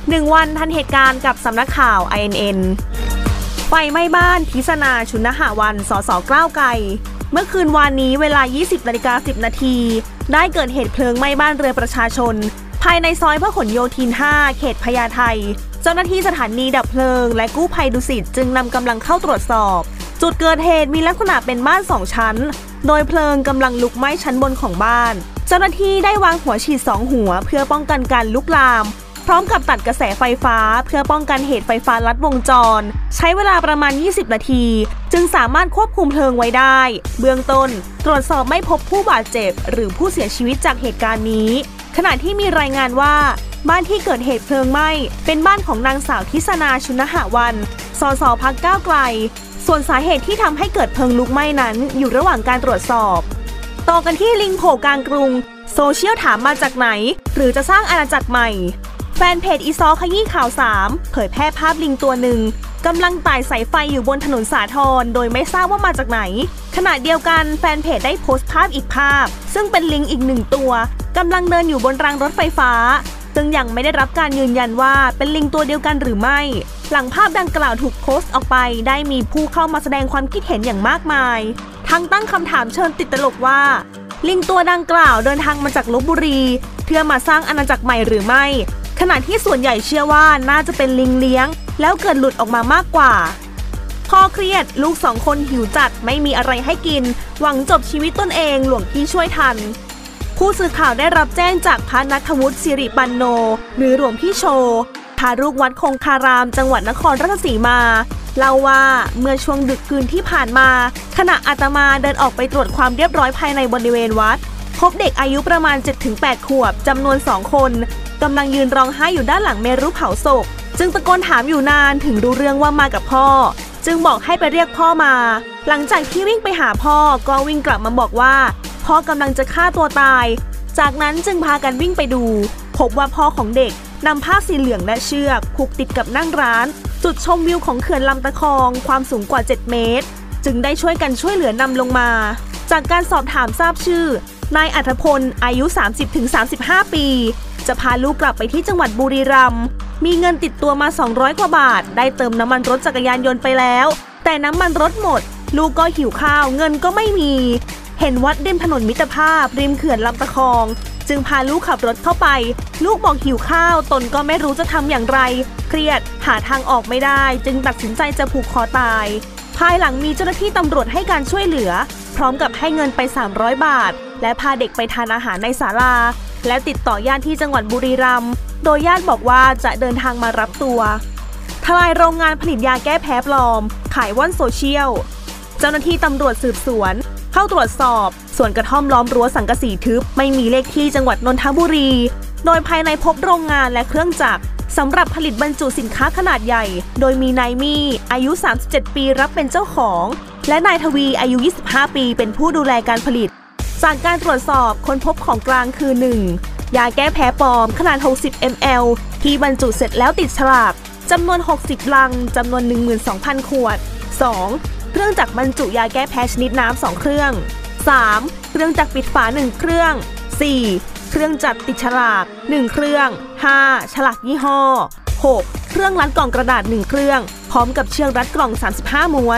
1 วันทันเหตุการณ์กับสำนักข่าว INN ไฟไหม้บ้านพิศนาชุนหวันสสก้าวไกลเมื่อคืนวานนี้เวลา 20:10 นาทีได้เกิดเหตุเพลิงไหม้บ้านเรือนประชาชนภายในซอยพหลโยธิน 5 เขตพญาไทเจ้าหน้าที่สถานีดับเพลิงและกู้ภัยดุสิตจึงนำกำลังเข้าตรวจสอบจุดเกิดเหตุมีลักษณะเป็นบ้าน2 ชั้นโดยเพลิงกำลังลุกไหม้ชั้นบนของบ้านเจ้าหน้าที่ได้วางหัวฉีด2 หัวเพื่อป้องกันการลุกลามพร้อมกับตัดกระแสไฟฟ้าเพื่อป้องกันเหตุไฟฟ้าลัดวงจรใช้เวลาประมาณ20 นาทีจึงสามารถควบคุมเพลิงไว้ได้เบื้องต้นตรวจสอบไม่พบผู้บาดเจ็บหรือผู้เสียชีวิตจากเหตุการณ์นี้ขณะที่มีรายงานว่าบ้านที่เกิดเหตุเพลิงไหม้เป็นบ้านของนางสาวทิศนาชุนหวันสสพรรคก้าวไกลส่วนสาเหตุที่ทำให้เกิดเพลิงลุกไหม้นั้นอยู่ระหว่างการตรวจสอบต่อกันที่ลิงโผล่กลางกรุงโซเชียลถามมาจากไหนหรือจะสร้างอาณาจักรใหม่แฟนเพจอีซอขยี้ข่าว3เผยแพร่ภาพลิงตัวหนึ่งกำลังไต่สายไฟอยู่บนถนนสาทรโดยไม่ทราบว่ามาจากไหนขณะเดียวกันแฟนเพจได้โพสต์ภาพอีกภาพซึ่งเป็นลิงอีก1 ตัวกำลังเดินอยู่บนรางรถไฟฟ้าซึ่งยังไม่ได้รับการยืนยันว่าเป็นลิงตัวเดียวกันหรือไม่หลังภาพดังกล่าวถูกโพสต์ออกไปได้มีผู้เข้ามาแสดงความคิดเห็นอย่างมากมายทั้งตั้งคำถามเชิงติดตลกว่าลิงตัวดังกล่าวเดินทางมาจากลพบุรีเพื่อมาสร้างอาณาจักรใหม่หรือไม่ขณะที่ส่วนใหญ่เชื่อว่าน่าจะเป็นลิงเลี้ยงแล้วเกิดหลุดออกมามากกว่าพ่อเครียดลูก2 คนหิวจัดไม่มีอะไรให้กินหวังจบชีวิตตนเองหลวงพี่ช่วยทันผู้สื่อข่าวได้รับแจ้งจากพระณัฐวุฒิสิริปันโนหรือหลวงพี่โชพาลูกวัดคงคารามจังหวัดนครราชสีมาเล่าว่าเมื่อช่วงดึกคืนที่ผ่านมาขณะอาตมาเดินออกไปตรวจความเรียบร้อยภายในบริเวณวัดพบเด็กอายุประมาณ 7-8 ขวบจำนวน 2 คนกำลังยืนร้องไห้อยู่ด้านหลังเมรุเผาศพจึงตะโกนถามอยู่นานถึงรู้เรื่องว่ามากับพ่อจึงบอกให้ไปเรียกพ่อมาหลังจากที่วิ่งไปหาพ่อก็วิ่งกลับมาบอกว่าพ่อกำลังจะฆ่าตัวตายจากนั้นจึงพากันวิ่งไปดูพบว่าพ่อของเด็กนำผ้าสีเหลืองและเชือกผูกติดกับนั่งร้านจุดชมวิวของเขื่อนลำตะคองความสูงกว่า7 เมตรจึงได้ช่วยเหลือนำลงมาจากการสอบถามทราบชื่อนายอัธพลอายุ 30-35 ปีจะพาลูกกลับไปที่จังหวัดบุรีรัมย์มีเงินติดตัวมา200 กว่าบาทได้เติมน้ำมันรถจักรยานยนต์ไปแล้วแต่น้ำมันรถหมดลูกก็หิวข้าวเงินก็ไม่มีเห็นวัดริมถนนมิตรภาพริมเขื่อนลำตะคองจึงพาลูกขับรถเข้าไปลูกบอกหิวข้าวตนก็ไม่รู้จะทำอย่างไรเครียดหาทางออกไม่ได้จึงตัดสินใจจะผูกคอตายภายหลังมีเจ้าหน้าที่ตำรวจให้การช่วยเหลือพร้อมกับให้เงินไป300 บาทและพาเด็กไปทานอาหารในศาลาและติดต่อญาติที่จังหวัดบุรีรัมย์โดยญาติบอกว่าจะเดินทางมารับตัวทลายโรงงานผลิตยาแก้แพ้ปลอมขายว่อนโซเชียลเจ้าหน้าที่ตำรวจสืบสวนเข้าตรวจสอบสวนกระท่อมล้อมรั้วสังกะสีทึบไม่มีเลขที่จังหวัดนนทบุรีโดยภายในพบโรงงานและเครื่องจักรสำหรับผลิตบรรจุสินค้าขนาดใหญ่โดยมีนายมี่อายุ37 ปีรับเป็นเจ้าของและนายทวีอายุ 25 ปีเป็นผู้ดูแลการผลิตจากการตรวจสอบค้นพบของกลางคือ 1. ยาแก้แพ้ปลอมขนาด60 ml ที่บรรจุเสร็จแล้วติดฉลากจำนวน60 ลังจำนวน 12,000 ขวด 2. เครื่องจักรบรรจุยาแก้แพ้ชนิดน้ำ2 เครื่อง 3. เครื่องจักรปิดฝา1 เครื่อง 4. เครื่องจักรติดฉลาก1 เครื่อง 5. ฉลากยี่ห้อ 6. เครื่องรัดกล่องกระดาษ1 เครื่องพร้อมกับเชือกรัดกล่อง35 ม้วน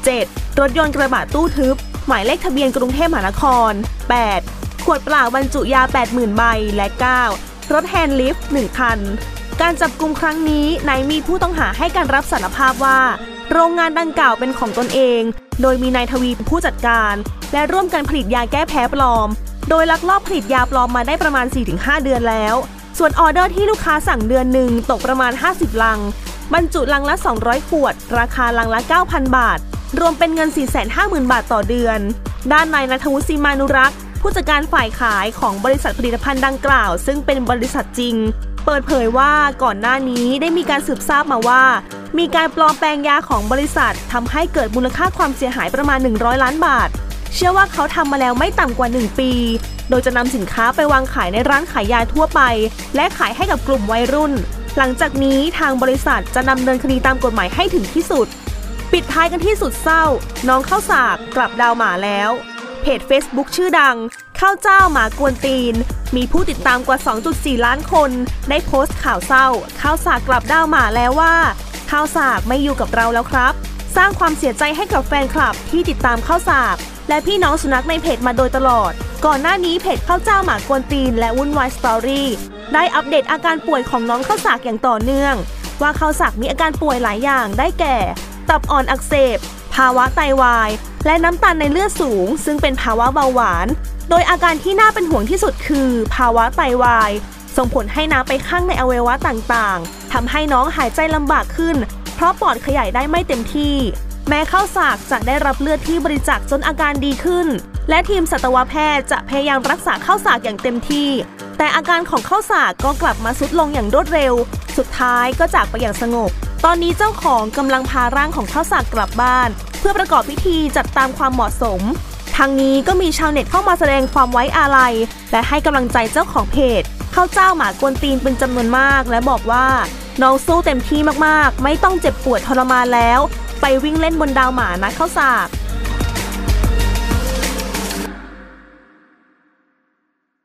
7. รถยนต์กระบะตู้ทึบหมายเลขทะเบียนกรุงเทพมหานคร 8. ขวดเปล่าบรรจุยา 80,000 ใบและ 9. รถแฮนด์ลิฟต์1 คันการจับกุมครั้งนี้นายมีผู้ต้องหาให้การรับสารภาพว่าโรงงานดังกล่าวเป็นของตนเองโดยมีนายทวีเป็นผู้จัดการและร่วมกันผลิตยาแก้แพ้ปลอมโดยลักลอบผลิตยาปลอมมาได้ประมาณ 4-5 เดือนแล้วส่วนออเดอร์ที่ลูกค้าสั่งเดือนหนึ่งตกประมาณ50 ลังบรรจุลังละ200 ขวดราคาลังละ 9,000 บาทรวมเป็นเงิน 450,000 บาทต่อเดือนด้านนายณัฐวุฒิ สีมานุรักษ์ผู้จัดการฝ่ายขายของบริษัทผลิตภัณฑ์ดังกล่าวซึ่งเป็นบริษัทจริงเปิดเผยว่าก่อนหน้านี้ได้มีการสืบทราบมาว่ามีการปลอมแปลงยาของบริษัททำให้เกิดมูลค่าความเสียหายประมาณ100 ล้านบาทเชื่อว่าเขาทำมาแล้วไม่ต่ำกว่า1 ปีโดยจะนำสินค้าไปวางขายในร้านขายยาทั่วไปและขายให้กับกลุ่มวัยรุ่นหลังจากนี้ทางบริษัทจะดำเนินคดีตามกฎหมายให้ถึงที่สุดปิดท้ายกันที่สุดเศร้าน้องข้าวสากกลับดาวหมาแล้วเพจ Facebook ชื่อดังข้าวเจ้าหมากวนตีนมีผู้ติดตามกว่า 2.4 ล้านคนได้โพสต์ข่าวเศร้าข้าวสากกลับดาวหมาแล้วว่าข้าวสากไม่อยู่กับเราแล้วครับสร้างความเสียใจให้กับแฟนคลับที่ติดตามข้าวสากและพี่น้องสุนัขในเพจมาโดยตลอดก่อนหน้านี้เพจข้าวเจ้าหมากวนตีนและวุ่นวายสตอรี่ได้อัปเดตอาการป่วยของน้องข้าวสากอย่างต่อเนื่องว่าข้าวสากมีอาการป่วยหลายอย่างได้แก่ตับอ่อนอักเสบภาวะไตวายและน้ำตาลในเลือดสูงซึ่งเป็นภาวะเบาหวานโดยอาการที่น่าเป็นห่วงที่สุดคือภาวะไตวายส่งผลให้น้ำไปข้างในอวัยวะต่างๆทำให้น้องหายใจลำบากขึ้นเพราะปอดขยายได้ไม่เต็มที่แม้ข้าวสากจะได้รับเลือดที่บริจาคจนอาการดีขึ้นและทีมสัตวแพทย์จะพยายามรักษาข้าวสากอย่างเต็มที่แต่อาการของข้าวสากก็กลับมาทรุดลงอย่างรวดเร็วสุดท้ายก็จากไปอย่างสงบตอนนี้เจ้าของกำลังพาร่างของข้าวสากกลับบ้านเพื่อประกอบพิธีจัดตามความเหมาะสมทางนี้ก็มีชาวเน็ตเข้ามาแสดงความไว้อาลัยและให้กำลังใจเจ้าของเพจข้าวเจ้าหมากวนตีนเป็นจำนวนมากและบอกว่าน้องสู้เต็มที่มากๆไม่ต้องเจ็บปวดทรมานแล้วไปวิ่งเล่นบนดาวหมานะข้าวสาก